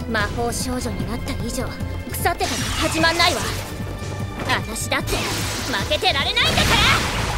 魔法少女になった以上腐ってたら始まんないわ。私だって負けてられないんだから。